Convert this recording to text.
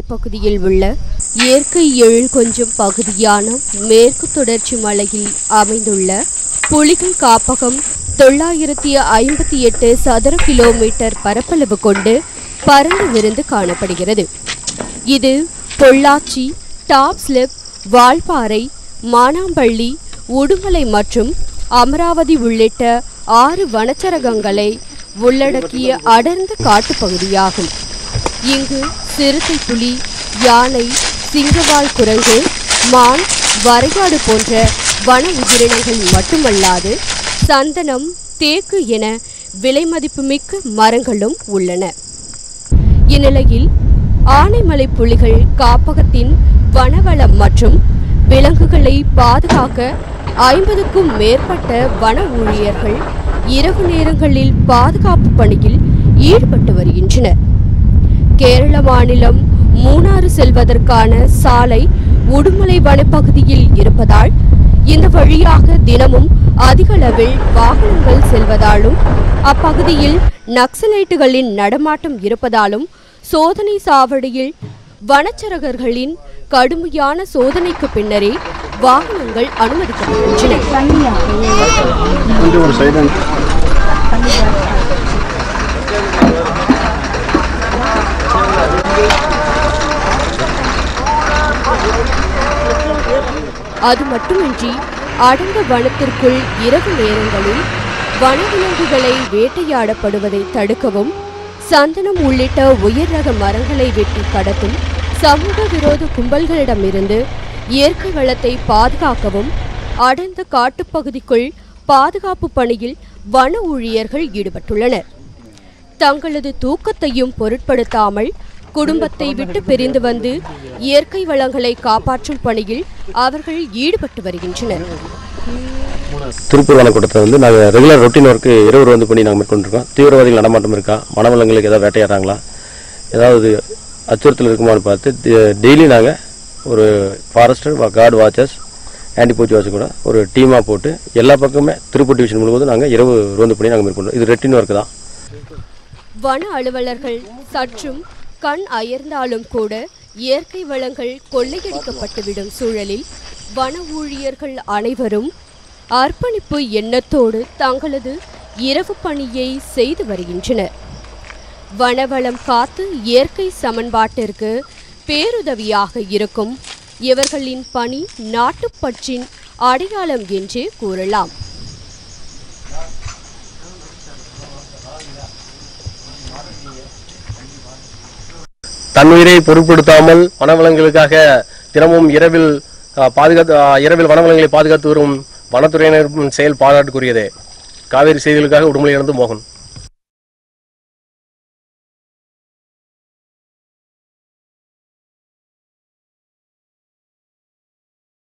வனப்பகுதியில் உள்ள இயற்கை எழில் கொஞ்சம் பகுதியான மேற்கு தொடர்ச்சி மலையில் அமைந்துள்ள புலிகள் காப்பகம் 958 சதுர கிலோமீட்டர் பரப்பளவு கொண்டு பரந்து விரிந்து காணப்படுகிறது. இது பொள்ளாச்சி, டாப் ஸ்லிப், வால்பாறை, மானாம்பள்ளி, உடுமலை மற்றும் அமராவதி உள்ளிட்ட 6 வனச்சரகங்களை உள்ளடக்கிய அடர்ந்த காட்டுப்பகுதியாகும். இங்கு சிறுத்தை புலி, யானை, சிங்கவால் குரங்கு, மான், வரையாடு போன்ற வன உயிரினங்கள் மட்டுமல்லாது சந்தனம், தேக்கு என விலைமதிப்புமிக்க மரங்களும் உள்ளன. இந்நிலையில் ஆனைமலை புலிகள் காப்பகத்தின் வனவளம் மற்றும் விலங்குகளை பாதுகாக்க 50க்கும் மேற்பட்ட வன ஊழியர்கள் இரவு நேரங்களில் பாதுகாப்பு பணியில் ஈடுபட்டு வருகின்றனர். கேரள மாநிலம் மூணாறு செல்வதற்கான சாலை உடுமலை வனப்பகுதியில் இருப்பதால் இந்த வழியாக தினமும் அதிகளவில் வாகனங்கள் செல்வதாலும் அப்பகுதியில் நக்சலைட்டுகளின் நடமாட்டம் இருப்பதாலும் சோதனை சாவடியில் வனச்சரகர்களின் கடுமையான சோதனைக்கு பின்னரே வாகனங்கள் அனுமதிக்கப்படுகின்றன. அது மட்டுமின்றி அடர்ந்த வனத்திற்குள் இரவு நேரங்களில் வனவிலங்குகளை வேட்டையாடப்படுவதை தடுக்கவும், சந்தனம் உள்ளிட்ட உயர் ரக மரங்களை வெட்டி கடத்தும் சமூக விரோத கும்பல்களிடமிருந்து இயற்கை வளத்தை பாதுகாக்கவும் அடர்ந்த காட்டுப்பகுதிக்குள் பாதுகாப்பு பணியில் வன ஊழியர்கள் ஈடுபட்டுள்ளனர். தங்களது தூக்கத்தையும் பொருட்படுத்தாமல் குடும்பத்தை விட்டு பிரிந்து வந்து இயற்கை வளங்களை காப்பாற்றும் பணியில் அவர்கள் ஈடுபட்டு வருகின்றனர். திருப்பூர் வனக்கூட்டத்தை வந்து நாங்கள் ரெகுலர் ரொட்டீன் ஒர்க்கு இரவு ரோந்து பண்ணி நாங்கள் மேற்கொண்டிருக்கோம். தீவிரவாதிகள் நடமாட்டம் இருக்கா, வனவளங்களுக்கு ஏதாவது வேட்டையாடுறாங்களா, ஏதாவது அச்சுறுத்தல் இருக்குமான்னு பார்த்து டெய்லி நாங்கள் ஒரு forester, guard watchers, anti poach watch கூட ஒரு டீமாக போட்டு எல்லா பக்கமே திருப்பூர் டிவிஷன் முழுவதும் நாங்கள் இரவு ரோந்து பண்ணி நாங்கள் மேற்கொண்டோம். இது ரொட்டீன் ஒர்க்கு தான். வன அலுவலர்கள் சற்றும் கண் அயர்ந்தாலும் கூட இயற்கை வளங்கள் கொள்ளையடிக்கப்பட்டுவிடும் சூழலில் வன ஊழியர்கள் அனைவரும் அர்ப்பணிப்பு எண்ணத்தோடு தங்களது இரவு பணியை செய்து வருகின்றனர். வனவளம் காத்து இயற்கை சமன்பாட்டிற்கு பேருதவியாக இருக்கும் இவர்களின் பணி நாட்டுப்பற்றின் அடையாளம் என்றே கூறலாம். தன்னுயிரை பொருட்படுத்தாமல் வனவளங்களுக்காக தினமும் இரவில் வனவளங்களை பாதுகாத்து வரும் வனத்துறையினர் செயல் பாராட்டுக்குரியதே. காவேரி செய்திகளுக்காக உடுமலையிலிருந்து மோகன்.